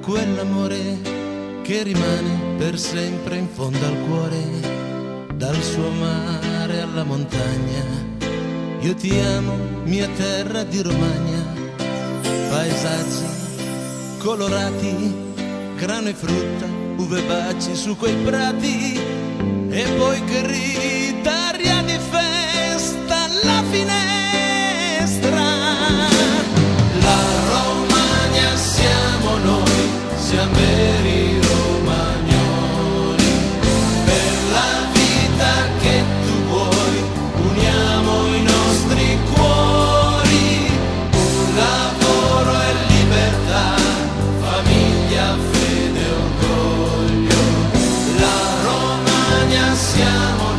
quell'amore che rimane per sempre in fondo al cuore, dal suo mare alla montagna. Io ti amo, mia terra di Romagna, paesaggi colorati, grano e frutta, uve baci su quei prati, e poi che rida aria di festa alla finestra. La Romagna siamo noi, siamo veri romagnoli, per la vita che tu vuoi uniamo i nostri cuori, un lavoro e libertà, famiglia, fede e orgoglio. La Romagna siamo